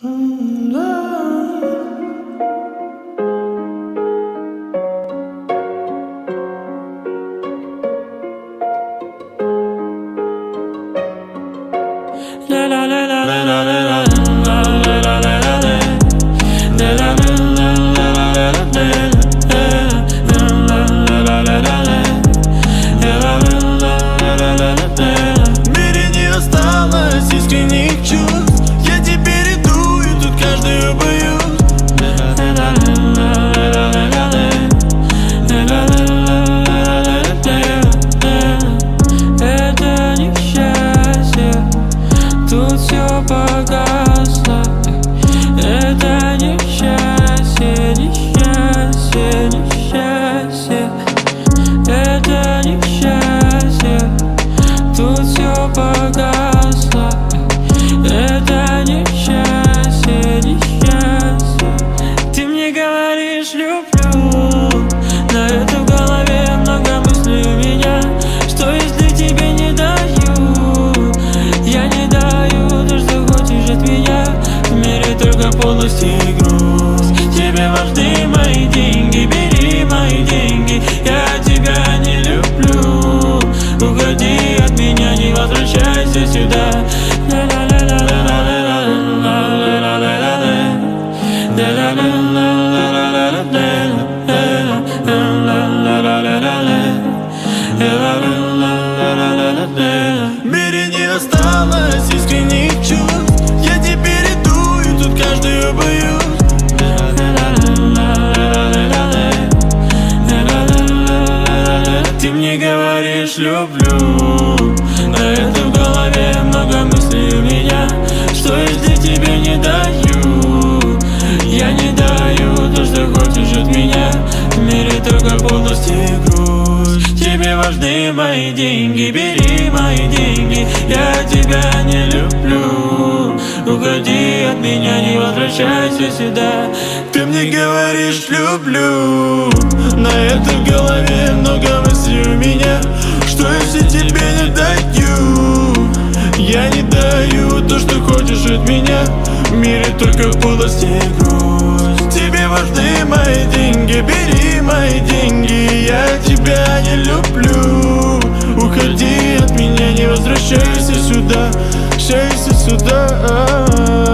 В мире не осталось искренних чувств. Я теперь иду, и тут каждую боюсь. Это несчастье, тут все погасло. Это несчастье, несчастье, несчастье. Это несчастье, тут все погасло. Это несчастье, несчастье. Ты мне говоришь люблю, но это в голове много мыслей у меня. Что если тебе не даю? Я не даю то, что хочешь от меня. В мире только полость и грусть. Тебе важны мои деньги, бери мои деньги. Я тебя не люблю. Уходи от меня, не возвращайся сюда. В мире не осталось искренних чувств. Я теперь иду, и тут каждую боюсь. Ты мне говоришь люблю, но это в голове много мыслей у меня. Что если тебе не даю? Я не даю то, что хочешь от меня. В мире только полость и грусть. Тебе важны мои деньги, бери мои деньги. Я тебя не люблю. Уходи от меня, не возвращайся сюда. Ты мне говоришь люблю, но это в голове много мыслей у меня. Что если тебе не даю? Я не даю то, что хочешь от меня. В мире только полость и грусть. Тебе важны мои деньги, бери мои деньги. Я тебя не люблю. Уходи от меня, не возвращайся сюда. Возвращайся сюда.